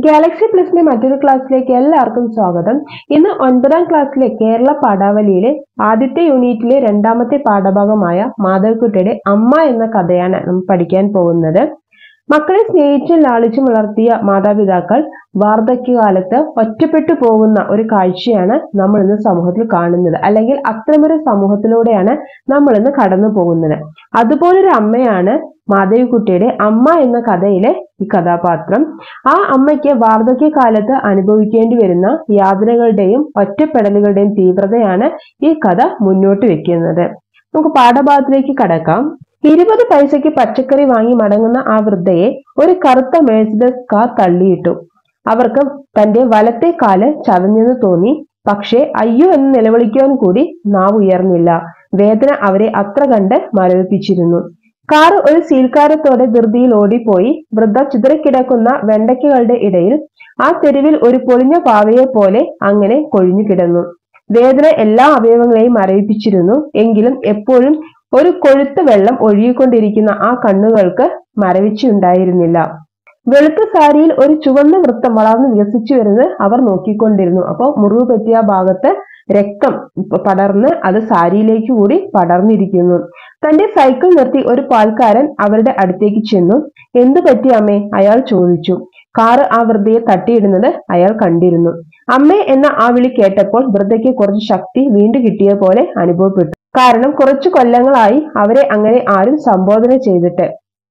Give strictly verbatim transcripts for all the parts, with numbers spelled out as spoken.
Galaxy പ്ലസിന്റെ മറ്റൊരു ക്ലാസ്സിലേക്ക് എല്ലാവർക്കും സ്വാഗതം. ഇന്ന് ഒൻപതാം ക്ലാസ്സിലെ കേരള പാഠാവലിയിലെ ആദ്യത്തെ യൂണിറ്റിലെ രണ്ടാമത്തെ പാഠഭാഗമായ മാധവിക്കുട്ടിയുടെ അമ്മ എന്ന കഥയാണ് നമ്മൾ പഠിക്കാൻ പോകുന്നത്. മക്കളെ സ്നേഹിച്ചും ലാളിച്ചും വളർത്തിയ മാതാപിതാക്കൾ വാർദ്ധക്യകാലത്ത് ഒറ്റപ്പെട്ടു പോകുന്ന ഒരു കാഴ്ചയാണ് നമ്മൾ ഇന്ന് സമൂഹത്തിൽ കാണുന്നത്, അല്ലെങ്കിൽ അത്തരമൊരു സമൂഹത്തിലൂടെയാണ് നമ്മൾ ഇന്ന് കടന്നു പോകുന്നത്. അതുപോലൊരു അമ്മയാണ് മാധവിക്കുട്ടിയുടെ അമ്മ എന്ന കഥയിലെ ഈ കഥാപാത്രം. ആ അമ്മയ്ക്ക് വാർദ്ധക്യകാലത്ത് അനുഭവിക്കേണ്ടി വരുന്ന യാതനകളുടെയും ഒറ്റപ്പെടലുകളുടെയും തീവ്രതയാണ് ഈ കഥ മുന്നോട്ട് വെക്കുന്നത്. നമുക്ക് പാഠഭാഗത്തിലേക്ക് കടക്കാം. ഇരുപത് പൈസയ്ക്ക് പച്ചക്കറി വാങ്ങി മടങ്ങുന്ന ആ വൃദ്ധയെ ഒരു കറുത്ത മേഴ്സിഡസ് കാർ തള്ളിയിട്ടു. അവർക്ക് തന്റെ വലത്തെ കാല് ചതഞ്ഞെന്ന് തോന്നി. പക്ഷേ അയ്യോ എന്ന് നിലവിളിക്കുവാൻ കൂടി നാവ് ഉയർന്നില്ല. വേദന അവരെ അത്ര കണ്ട് മരവിപ്പിച്ചിരുന്നു. കാർ ഒരു സീൽക്കാരത്തോടെ ധൃതിയിൽ ഓടിപ്പോയി. വൃദ്ധ ചിതറിക്കിടക്കുന്ന വെണ്ടയ്ക്കകളുടെ ഇടയിൽ ആ തെരുവിൽ ഒരു പൊളിഞ്ഞ പാവയെ പോലെ അങ്ങനെ കൊഴിഞ്ഞു കിടന്നു. വേദന എല്ലാ അവയവങ്ങളെയും മരവിപ്പിച്ചിരുന്നു. എങ്കിലും എപ്പോഴും ഒരു കൊഴുത്ത വെള്ളം ഒഴുകിക്കൊണ്ടിരിക്കുന്ന ആ കണ്ണുകൾക്ക് മരവിച്ചുണ്ടായിരുന്നില്ല. വെളുത്ത സാരിയിൽ ഒരു ചുവന്ന വൃത്തം വളർന്ന് വികസിച്ചു വരുന്നത് അവർ നോക്കിക്കൊണ്ടിരുന്നു. അപ്പോൾ മുറിവ് പറ്റിയ ഭാഗത്ത് രക്തം പടർന്ന് അത് സാരിയിലേക്ക് കൂടി പടർന്നിരിക്കുന്നു. തന്റെ സൈക്കിൾ നിർത്തി ഒരു പാൽക്കാരൻ അവരുടെ അടുത്തേക്ക് ചെന്നു. എന്തു പറ്റി അമ്മേ? അയാൾ ചോദിച്ചു. കാറ് ആ വൃദ്ധയെ തട്ടിയിടുന്നത് അയാൾ കണ്ടിരുന്നു. അമ്മേ എന്ന ആ വിളി കേട്ടപ്പോൾ വൃദ്ധയ്ക്ക് കുറച്ച് ശക്തി വീണ്ടും കിട്ടിയ പോലെ അനുഭവപ്പെട്ടു. കാരണം കുറച്ചു കൊല്ലങ്ങളായി അവരെ അങ്ങനെ ആരും സംബോധന ചെയ്തിട്ട്.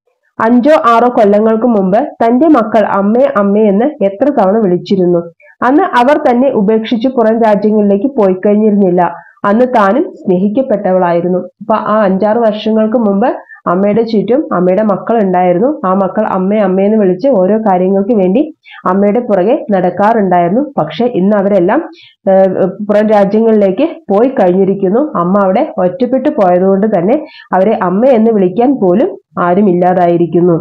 അഞ്ചോ ആറോ കൊല്ലങ്ങൾക്ക് മുമ്പ് തന്റെ മക്കൾ അമ്മേ അമ്മേ എന്ന് എത്ര തവണ വിളിച്ചിരുന്നു. അന്ന് അവർ തന്നെ ഉപേക്ഷിച്ച് പുറം രാജ്യങ്ങളിലേക്ക് പോയി കഴിഞ്ഞിരുന്നില്ല. അന്ന് താനും സ്നേഹിക്കപ്പെട്ടവളായിരുന്നു. അപ്പൊ ആ അഞ്ചാറ് വർഷങ്ങൾക്ക് മുമ്പ് അമ്മയുടെ ചുറ്റും അമ്മയുടെ മക്കൾ ഉണ്ടായിരുന്നു. ആ മക്കൾ അമ്മേ അമ്മയെന്ന് വിളിച്ച് ഓരോ കാര്യങ്ങൾക്ക് വേണ്ടി അമ്മയുടെ പുറകെ നടക്കാറുണ്ടായിരുന്നു. പക്ഷെ ഇന്ന് അവരെല്ലാം പുറം രാജ്യങ്ങളിലേക്ക് പോയി കഴിഞ്ഞിരിക്കുന്നു. അമ്മ അവിടെ ഒറ്റപ്പെട്ടു പോയതുകൊണ്ട് തന്നെ അവരെ അമ്മ എന്ന് വിളിക്കാൻ പോലും ആരും ഇല്ലാതായിരിക്കുന്നു.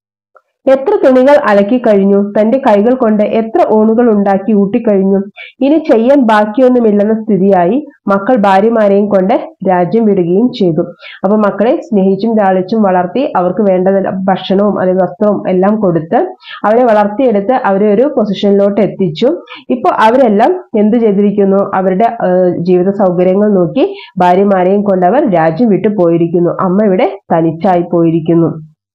എത്ര തുണികൾ അലക്കി കഴിഞ്ഞു. തന്റെ കൈകൾ കൊണ്ട് എത്ര ഊണുകൾ ഉണ്ടാക്കി ഊട്ടിക്കഴിഞ്ഞു. ഇനി ചെയ്യാൻ ബാക്കിയൊന്നുമില്ലെന്ന സ്ഥിതിയായി. മക്കൾ ഭാര്യമാരെയും കൊണ്ട് രാജ്യം വിടുകയും ചെയ്തു. അപ്പൊ മക്കളെ സ്നേഹിച്ചും ലാളിച്ചും വളർത്തി അവർക്ക് വേണ്ട ഭക്ഷണവും അതായത് വസ്ത്രവും എല്ലാം കൊടുത്ത് അവരെ വളർത്തിയെടുത്ത് അവരെ ഒരു പൊസിഷനിലോട്ട് എത്തിച്ചു. ഇപ്പൊ അവരെല്ലാം എന്ത് ചെയ്തിരിക്കുന്നു? അവരുടെ ജീവിത സൗകര്യങ്ങൾ നോക്കി ഭാര്യമാരെയും കൊണ്ട് അവർ രാജ്യം വിട്ടു പോയിരിക്കുന്നു. അമ്മ ഇവിടെ തനിച്ചായി പോയിരിക്കുന്നു.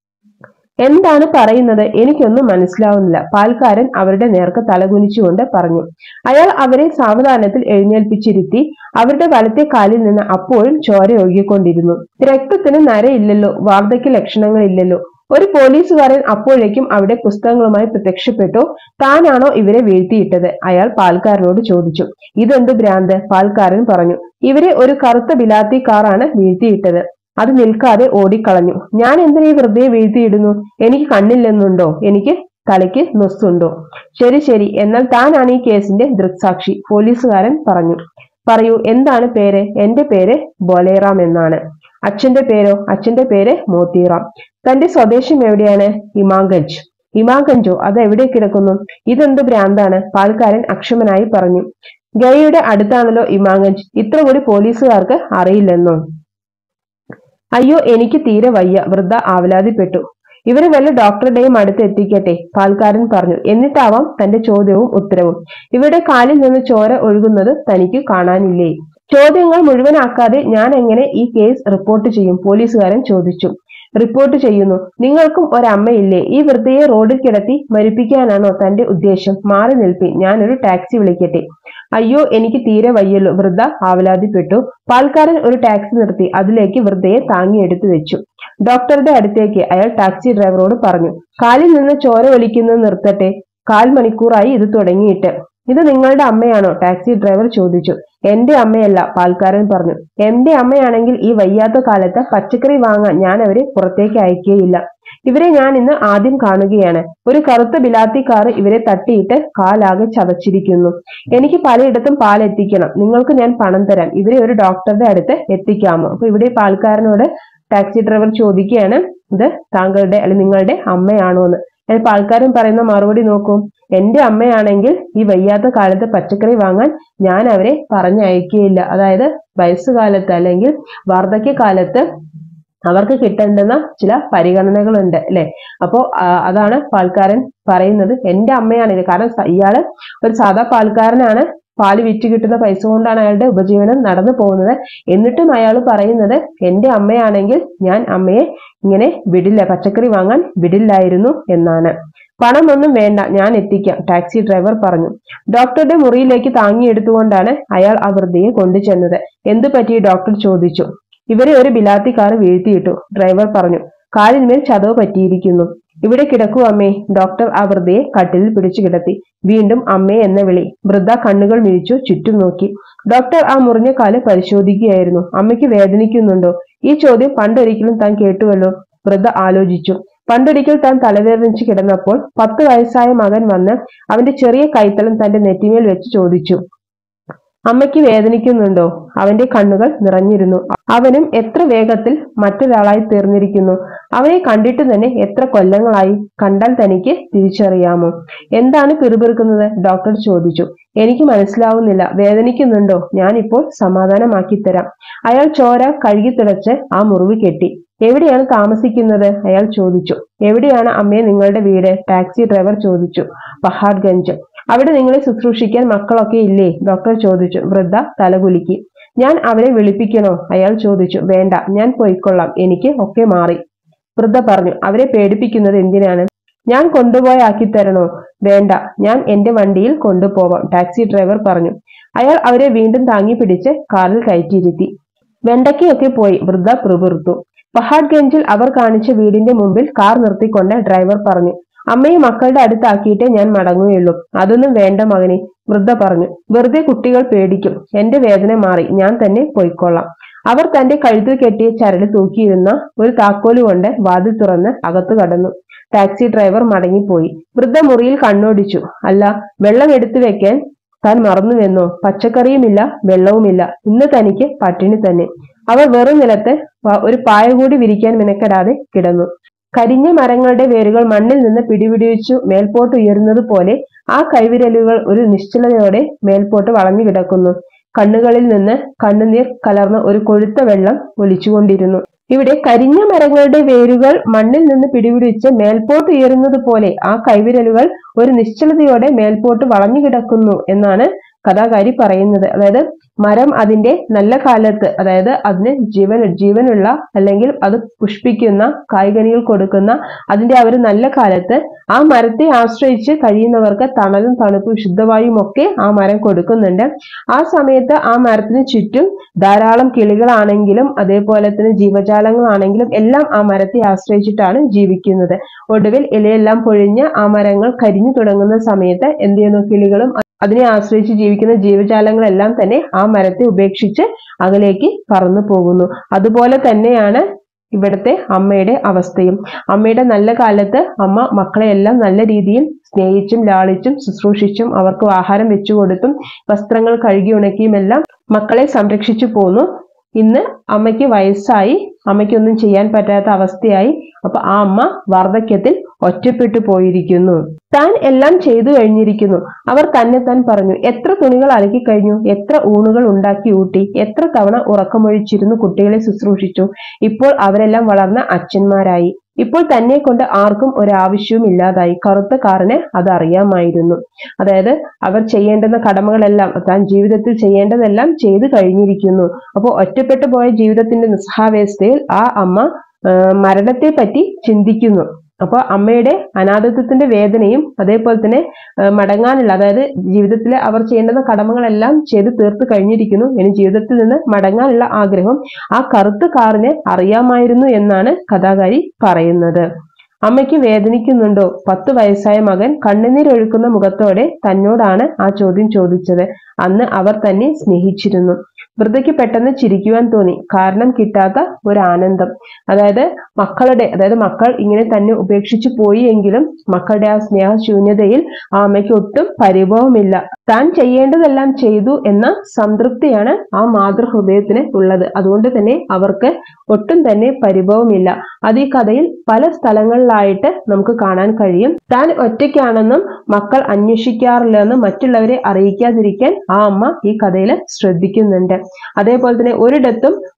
എന്താണ് പറയുന്നത്? എനിക്കൊന്നും മനസ്സിലാവുന്നില്ല, പാൽക്കാരൻ അവരുടെ നേർക്ക് തലകുനിച്ചുകൊണ്ട് പറഞ്ഞു. അയാൾ അവരെ സാവധാനത്തിൽ എഴുന്നേൽപ്പിച്ചിരുത്തി. അവരുടെ വലത്തെ കാലിൽ നിന്ന് അപ്പോഴും ചോര ഒഴുകിക്കൊണ്ടിരുന്നു. രക്തത്തിന് നരയില്ലല്ലോ, വാർദ്ധക്യ ലക്ഷണങ്ങളില്ലല്ലോ. ഒരു പോലീസുകാരൻ അപ്പോഴേക്കും അവിടെ പുസ്തകങ്ങളുമായി പ്രത്യക്ഷപ്പെട്ടു. താനാണോ ഇവരെ വീഴ്ത്തിയിട്ടത്? അയാൾ പാൽക്കാരനോട് ചോദിച്ചു. ഇതെന്ത് ഭ്രാന്ത്? പാൽക്കാരൻ പറഞ്ഞു. ഇവരെ ഒരു കറുത്ത ബിലാത്തി കാറാണ് വീഴ്ത്തിയിട്ടത്. അത് നിൽക്കാതെ ഓടിക്കളഞ്ഞു. ഞാൻ എന്തിനാ ഈ വൃദ്ധയെ വീഴ്ത്തിയിടുന്നു? എനിക്ക് കണ്ണില്ലെന്നുണ്ടോ? എനിക്ക് തലയ്ക്ക് നൊസ്സുണ്ടോ? ശരി ശരി, എന്നാൽ താനാണ് ഈ കേസിന്റെ ദൃക്സാക്ഷി, പോലീസുകാരൻ പറഞ്ഞു. പറയൂ, എന്താണ് പേര്? എന്റെ പേര് ബോലേറാം എന്നാണ്. അച്ഛന്റെ പേരോ? അച്ഛന്റെ പേര് മോത്തിറാം. തന്റെ സ്വദേശം എവിടെയാണ്? ഇമാംഗഞ്ച്. ഇമാംഗഞ്ചോ? അത് എവിടെ കിടക്കുന്നു? ഇതെന്ത് ഭ്രാന്താണ്? പാൽക്കാരൻ അക്ഷമനായി പറഞ്ഞു. ഗയയുടെ അടുത്താണല്ലോ ഇമാംഗഞ്ച്. ഇത്ര കൂടി പോലീസുകാർക്ക് അറിയില്ലെന്നോ? അയ്യോ, എനിക്ക് തീരെ വയ്യ, വൃദ്ധ ആവലാതിപ്പെട്ടു. ഇവരെ വല്ല ഡോക്ടറുടെയും അടുത്ത് എത്തിക്കട്ടെ, പാൽക്കാരൻ പറഞ്ഞു. എന്നിട്ടാവാം തന്റെ ചോദ്യവും ഉത്തരവും. ഇവരുടെ കാലിൽ നിന്ന് ചോര ഒഴുകുന്നത് തനിക്ക് കാണാനില്ലേ? ചോദ്യങ്ങൾ മുഴുവനാക്കാതെ ഞാൻ എങ്ങനെ ഈ കേസ് റിപ്പോർട്ട് ചെയ്യും? പോലീസുകാരൻ ചോദിച്ചു. റിപ്പോർട്ട് ചെയ്യുന്നു. നിങ്ങൾക്കും ഒരമ്മയില്ലേ? ഈ വൃദ്ധയെ റോഡിൽ കിടത്തി മരിപ്പിക്കാനാണോ തന്റെ ഉദ്ദേശം? മാറി നിൽപ്പി, ഞാനൊരു ടാക്സി വിളിക്കട്ടെ. അയ്യോ, എനിക്ക് തീരെ വയ്യല്ലോ, വൃദ്ധ ആവലാതിപ്പെട്ടു. പാൽക്കാരൻ ഒരു ടാക്സി നിർത്തി അതിലേക്ക് വൃദ്ധയെ താങ്ങിയെടുത്തു വെച്ചു. ഡോക്ടറുടെ അടുത്തേക്ക് അയാൾ ടാക്സി ഡ്രൈവറോട് പറഞ്ഞു. കാലിൽ നിന്ന് ചോര ഒലിക്കുന്നത് നിർത്തട്ടെ, കാൽ മണിക്കൂറായി ഇത് തുടങ്ങിയിട്ട്. ഇത് നിങ്ങളുടെ അമ്മയാണോ? ടാക്സി ഡ്രൈവർ ചോദിച്ചു. എന്റെ അമ്മയല്ല, പാൽക്കാരൻ പറഞ്ഞു. എന്റെ അമ്മയാണെങ്കിൽ ഈ വയ്യാത്ത കാലത്ത് പച്ചക്കറി വാങ്ങാൻ ഞാൻ അവരെ പുറത്തേക്ക് അയക്കുകയില്ല. ഇവരെ ഞാൻ ഇന്ന് ആദ്യം കാണുകയാണ്. ഒരു കറുത്ത ബിലാത്തി കാറ് ഇവരെ തട്ടിയിട്ട് കാലാകെ ചതച്ചിരിക്കുന്നു. എനിക്ക് പലയിടത്തും പാൽ എത്തിക്കണം. നിങ്ങൾക്ക് ഞാൻ പണം തരാം. ഇവരെ ഒരു ഡോക്ടറുടെ അടുത്ത് എത്തിക്കാമോ? അപ്പൊ ഇവിടെ പാൽക്കാരനോട് ടാക്സി ഡ്രൈവർ ചോദിക്കുകയാണ്, ഇത് താങ്കളുടെ അല്ലെങ്കിൽ നിങ്ങളുടെ അമ്മയാണോ എന്ന്. പാൽക്കാരൻ പറയുന്ന മറുപടി നോക്കൂ. എന്റെ അമ്മയാണെങ്കിൽ ഈ വയ്യാത്ത കാലത്ത് പച്ചക്കറി വാങ്ങാൻ ഞാൻ അവരെ പറഞ്ഞയക്കുകയില്ല. അതായത് വയസ്സുകാലത്ത് അല്ലെങ്കിൽ വാർദ്ധക്യ കാലത്ത് അവർക്ക് കിട്ടേണ്ടുന്ന ചില പരിഗണനകളുണ്ട് അല്ലെ. അപ്പോ അതാണ് പാൽക്കാരൻ പറയുന്നത്, എന്റെ അമ്മയാണ് ഇത്. കാരണം ഇയാള് ഒരു സാധാ പാൽക്കാരനാണ്, പാല് വിറ്റ് കിട്ടുന്ന പൈസ കൊണ്ടാണ് അയാളുടെ ഉപജീവനം നടന്നു പോകുന്നത്. എന്നിട്ടും അയാൾ പറയുന്നത് എന്റെ അമ്മയാണെങ്കിൽ ഞാൻ അമ്മയെ ഇങ്ങനെ വിടില്ല, പച്ചക്കറി വാങ്ങാൻ വിടില്ലായിരുന്നു എന്നാണ്. പണമൊന്നും വേണ്ട, ഞാൻ എത്തിക്കാം, ടാക്സി ഡ്രൈവർ പറഞ്ഞു. ഡോക്ടറുടെ മുറിയിലേക്ക് താങ്ങിയെടുത്തുകൊണ്ടാണ് അയാൾ ആ വൃദ്ധയെ കൊണ്ടുചെന്നത്. എന്തു പറ്റി, ഡോക്ടർ ചോദിച്ചു. ഇവരെ ഒരു ബിലാത്തി കാർ വീഴ്ത്തിയിട്ടു, ഡ്രൈവർ പറഞ്ഞു. കാലിന്മേൽ ചതവ് പറ്റിയിരിക്കുന്നു. ഇവിടെ കിടക്കൂ അമ്മേ. ഡോക്ടർ ആ വൃദ്ധയെ കട്ടിലിൽ പിടിച്ചു കിടത്തി. വീണ്ടും അമ്മേ എന്ന വിളി. വൃദ്ധ കണ്ണുകൾ മിഴിച്ചു ചുറ്റും നോക്കി. ഡോക്ടർ ആ മുറിഞ്ഞ കാല് പരിശോധിക്കുകയായിരുന്നു. അമ്മയ്ക്ക് വേദനിക്കുന്നുണ്ടോ? ഈ ചോദ്യം പണ്ടൊരിക്കലും താൻ കേട്ടുവല്ലോ. വൃദ്ധ ആലോചിച്ചു. പണ്ടൊരിക്കൽ താൻ തലവേദനിച്ച് കിടന്നപ്പോൾ പത്ത് വയസ്സായ മകൻ വന്ന് അവന്റെ ചെറിയ കൈത്തലം തന്റെ നെറ്റിമേൽ വെച്ച് ചോദിച്ചു, അമ്മയ്ക്ക് വേദനിക്കുന്നുണ്ടോ? അവന്റെ കണ്ണുകൾ നിറഞ്ഞിരുന്നു. അവനും എത്ര വേഗത്തിൽ മറ്റൊരാളായി തീർന്നിരിക്കുന്നു. അവനെ കണ്ടിട്ട് തന്നെ എത്ര കൊല്ലങ്ങളായി. കണ്ടാൽ തനിക്ക് തിരിച്ചറിയാമോ? എന്താണ് പിറുപിറുക്കുന്നത്? ഡോക്ടർ ചോദിച്ചു. എനിക്ക് മനസ്സിലാവുന്നില്ല. വേദനിക്കുന്നുണ്ടോ? ഞാനിപ്പോൾ സമാധാനമാക്കി തരാം. അയാൾ ചോര കഴുകി തിളച്ച് ആ മുറിവ് കെട്ടി. എവിടെയാണ് താമസിക്കുന്നത്? അയാൾ ചോദിച്ചു. എവിടെയാണ് അമ്മേ നിങ്ങളുടെ വീട്? ടാക്സി ഡ്രൈവർ ചോദിച്ചു. പഹാഡ്ഗഞ്ച്. അവിടെ നിങ്ങളെ ശുശ്രൂഷിക്കാൻ മക്കളൊക്കെ ഇല്ലേ? ഡോക്ടർ ചോദിച്ചു. വൃദ്ധ തലകുലുക്കി. ഞാൻ അവരെ വിളിപ്പിക്കണോ? അയാൾ ചോദിച്ചു. വേണ്ട, ഞാൻ പോയിക്കൊള്ളാം, എനിക്ക് ഒക്കെ മാറി. വൃദ്ധ പറഞ്ഞു. അവരെ പേടിപ്പിക്കുന്നത് എന്തിനാണ്? ഞാൻ കൊണ്ടുപോയി ആക്കി തരണോ? വേണ്ട, ഞാൻ എന്റെ വണ്ടിയിൽ കൊണ്ടുപോവാം, ടാക്സി ഡ്രൈവർ പറഞ്ഞു. അയാൾ അവരെ വീണ്ടും താങ്ങി പിടിച്ച് കാറിൽ കയറ്റിയിരുത്തി. വെണ്ടയ്ക്കൊക്കെ പോയി, വൃദ്ധ പിറുപിറുത്തു. പഹാഡ്ഗഞ്ചിൽ അവർ കാണിച്ച വീടിന്റെ മുമ്പിൽ കാർ നിർത്തിക്കൊണ്ട് ഡ്രൈവർ പറഞ്ഞു. അമ്മയെ മക്കളുടെ അടുത്താക്കിയിട്ടേ ഞാൻ മടങ്ങുകയുള്ളൂ. അതൊന്നും വേണ്ട മകനെ, വൃദ്ധ പറഞ്ഞു. വെറുതെ കുട്ടികൾ പേടിക്കും. എന്റെ വേദന മാറി, ഞാൻ തന്നെ പോയിക്കൊള്ളാം. അവർ തന്റെ കഴുത്തിൽ കെട്ടിയ ചരട് തൂക്കിയിരുന്ന ഒരു താക്കോല് കൊണ്ട് വാതിൽ തുറന്ന് അകത്തു കടന്നു. ടാക്സി ഡ്രൈവർ മടങ്ങിപ്പോയി. വൃദ്ധ മുറിയിൽ കണ്ണോടിച്ചു. അല്ല, വെള്ളം എടുത്തു വെക്കാൻ താൻ മറന്നുവെന്നോ? പച്ചക്കറിയുമില്ല, വെള്ളവുമില്ല. ഇന്ന് തനിക്ക് പട്ടിണി തന്നെ. അവർ വെറും നിലത്ത് ഒരു പായ കൂടി വിരിക്കാൻ മെനക്കെടാതെ കിടന്നു. കരിഞ്ഞ മരങ്ങളുടെ വേരുകൾ മണ്ണിൽ നിന്ന് പിടിപിടിച്ചു മേൽപോട്ട് ഉയരുന്നത് പോലെ ആ കൈവിരലുകൾ ഒരു നിശ്ചലതയോടെ മേൽപോട്ട് വളഞ്ഞു കിടക്കുന്നു. കണ്ണുകളിൽ നിന്ന് കണ്ണുനീർ കലർന്ന ഒരു കൊഴുത്ത വെള്ളം ഒലിച്ചുകൊണ്ടിരുന്നു. ഇവിടെ കരിഞ്ഞ മരങ്ങളുടെ വേരുകൾ മണ്ണിൽ നിന്ന് പിടിപിടിച്ച് മേൽപോട്ട് ഉയരുന്നത് പോലെ ആ കൈവിരലുകൾ ഒരു നിശ്ചലതയോടെ മേൽപോട്ട് വളഞ്ഞു കിടക്കുന്നു എന്നാണ് കഥാകാരി പറയുന്നത്. അതായത് മരം അതിന്റെ നല്ല കാലത്ത്, അതായത് അതിന് ജീവൻ ജീവനുള്ള അല്ലെങ്കിൽ അത് പുഷ്പിക്കുന്ന കായ്കനികൾ കൊടുക്കുന്ന അതിന്റെ ആ ഒരു നല്ല കാലത്ത് ആ മരത്തെ ആശ്രയിച്ച് കഴിയുന്നവർക്ക് തണലും തണുപ്പും ശുദ്ധവായും ഒക്കെ ആ മരം കൊടുക്കുന്നുണ്ട്. ആ സമയത്ത് ആ മരത്തിന് ചുറ്റും ധാരാളം കിളികളാണെങ്കിലും അതേപോലെ തന്നെ ജീവജാലങ്ങളാണെങ്കിലും എല്ലാം ആ മരത്തെ ആശ്രയിച്ചിട്ടാണ് ജീവിക്കുന്നത്. ഒടുവിൽ ഇലയെല്ലാം പൊഴിഞ്ഞ് ആ മരങ്ങൾ കരിഞ്ഞു തുടങ്ങുന്ന സമയത്ത് എന്ത് ചെയ്യുന്നു? കിളികളും അതിനെ ആശ്രയിച്ച് ജീവിക്കുന്ന ജീവജാലങ്ങളെല്ലാം തന്നെ ആ മരത്തെ ഉപേക്ഷിച്ച് അകലേക്ക് പറന്നു പോകുന്നു. അതുപോലെ തന്നെയാണ് ഇവിടുത്തെ അമ്മയുടെ അവസ്ഥയും. അമ്മയുടെ നല്ല കാലത്ത് അമ്മ മക്കളെ എല്ലാം നല്ല രീതിയിൽ സ്നേഹിച്ചും ലാളിച്ചും ശുശ്രൂഷിച്ചും അവർക്ക് ആഹാരം വെച്ചു കൊടുത്തും വസ്ത്രങ്ങൾ കഴുകി ഉണക്കിയും എല്ലാം മക്കളെ സംരക്ഷിച്ചു പോന്നു. ഇന്ന് അമ്മയ്ക്ക് വയസ്സായി, അമ്മയ്ക്കൊന്നും ചെയ്യാൻ പറ്റാത്ത അവസ്ഥയായി. അപ്പൊ ആ അമ്മ വാർദ്ധക്യത്തിൽ ഒറ്റപ്പെട്ടു പോയിരിക്കുന്നു. താൻ എല്ലാം ചെയ്തു കഴിഞ്ഞിരിക്കുന്നു. അവർ തന്നെ താൻ പറഞ്ഞു. എത്ര തുണികൾ അലക്കി കഴിഞ്ഞു, എത്ര ഊണുകൾ ഉണ്ടാക്കി ഊട്ടി, എത്ര തവണ ഉറക്കമൊഴിച്ചിരുന്നു കുട്ടികളെ ശുശ്രൂഷിച്ചു. ഇപ്പോൾ അവരെല്ലാം വളർന്ന അച്ഛന്മാരായി. ഇപ്പോൾ തന്നെ കൊണ്ട് ആർക്കും ഒരാവശ്യവും ഇല്ലാതായി. കറുത്ത കാറിന് അത് അറിയാമായിരുന്നു. അതായത് അവർ ചെയ്യേണ്ടുന്ന കടമകളെല്ലാം, താൻ ജീവിതത്തിൽ ചെയ്യേണ്ടതെല്ലാം ചെയ്തു കഴിഞ്ഞിരിക്കുന്നു. അപ്പോൾ ഒറ്റപ്പെട്ടു പോയ ജീവിതത്തിന്റെ നിസ്സഹാവസ്ഥയിൽ ആ അമ്മ മരണത്തെ പറ്റി ചിന്തിക്കുന്നു. അപ്പൊ അമ്മയുടെ അനാഥത്വത്തിന്റെ വേദനയും അതേപോലെ തന്നെ മടങ്ങാനുള്ള, അതായത് ജീവിതത്തിലെ അവർ ചെയ്യേണ്ടുന്ന കടമകളെല്ലാം ചെയ്ത് തീർത്ത് കഴിഞ്ഞിരിക്കുന്നു. ഇനി ജീവിതത്തിൽ നിന്ന് മടങ്ങാനുള്ള ആഗ്രഹം ആ കറുത്ത കാറിന് അറിയാമായിരുന്നു എന്നാണ് കഥാകാരി പറയുന്നത്. അമ്മയ്ക്ക് വേദനിക്കുന്നുണ്ടോ? പത്തു വയസ്സായ മകൻ കണ്ണുനീരൊഴുക്കുന്ന മുഖത്തോടെ തന്നോടാണ് ആ ചോദ്യം ചോദിച്ചത്. അന്ന് അവർ തന്നെ സ്നേഹിച്ചിരുന്നു. വൃദ്ധയ്ക്ക് പെട്ടെന്ന് ചിരിക്കുവാൻ തോന്നി. കാരണം കിട്ടാത്ത ഒരു ആനന്ദം. അതായത് മക്കളുടെ അതായത് മക്കൾ ഇങ്ങനെ തന്നെ ഉപേക്ഷിച്ചു പോയി എങ്കിലും മക്കളുടെ ആ സ്നേഹശൂന്യതയിൽ ആ അമ്മയ്ക്ക് ഒട്ടും പരിഭവമില്ല. താൻ ചെയ്യേണ്ടതെല്ലാം ചെയ്തു എന്ന സംതൃപ്തിയാണ് ആ മാതൃഹൃദയത്തിന് ഉള്ളത്. അതുകൊണ്ട് തന്നെ അവർക്ക് ഒട്ടും തന്നെ പരിഭവമില്ല. അത് ഈ കഥയിൽ പല സ്ഥലങ്ങളിലായിട്ട് നമുക്ക് കാണാൻ കഴിയും. താൻ ഒറ്റയ്ക്കാണെന്നും മക്കൾ അന്വേഷിക്കാറില്ലെന്നും മറ്റുള്ളവരെ അറിയിക്കാതിരിക്കാൻ ആ അമ്മ ഈ കഥയിൽ ശ്രദ്ധിക്കുന്നുണ്ട്. അതേപോലെ തന്നെ ഒരിടത്തും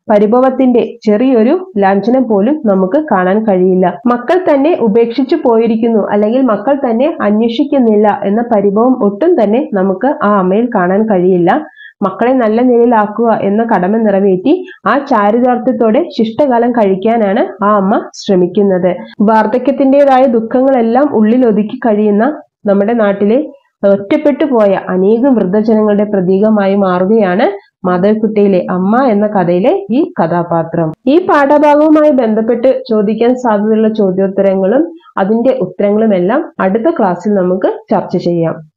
പരിഭവത്തിന്റെ ചെറിയൊരു ലാഞ്ചനം പോലും നമുക്ക് കാണാൻ കഴിയില്ല. മക്കൾ തന്നെ ഉപേക്ഷിച്ചു പോയിരിക്കുന്നു അല്ലെങ്കിൽ മക്കൾ തന്നെ അന്വേഷിക്കുന്നില്ല എന്ന പരിഭവം ഒട്ടും തന്നെ നമുക്ക് ആ അമ്മയിൽ കാണാൻ കഴിയില്ല. മക്കളെ നല്ല നിലയിലാക്കുക എന്ന കടമ നിറവേറ്റി ആ ചാരിതാർത്ഥ്യത്തോടെ ശിഷ്ടകാലം കഴിക്കാനാണ് ആ അമ്മ ശ്രമിക്കുന്നത്. വാർദ്ധക്യത്തിൻ്റെതായ ദുഃഖങ്ങളെല്ലാം ഉള്ളിൽ ഒതുക്കി കഴിയുന്ന നമ്മുടെ നാട്ടിലെ ഒറ്റപ്പെട്ടു പോയ അനേകം വൃദ്ധജനങ്ങളുടെ പ്രതീകമായി മാറുകയാണ് മാധവിക്കുട്ടിയിലെ അമ്മ എന്ന കഥയിലെ ഈ കഥാപാത്രം. ഈ പാഠഭാഗവുമായി ബന്ധപ്പെട്ട് ചോദിക്കാൻ സാധ്യതയുള്ള ചോദ്യോത്തരങ്ങളും അതിന്റെ ഉത്തരങ്ങളും എല്ലാം അടുത്ത ക്ലാസ്സിൽ നമുക്ക് ചർച്ച ചെയ്യാം.